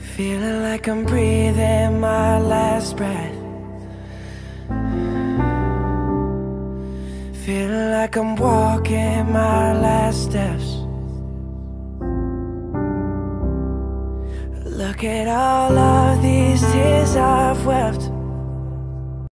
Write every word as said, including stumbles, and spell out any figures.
Feeling like I'm breathing my last breath. Feeling like I'm walking my last steps. Look at all of these tears I've wept.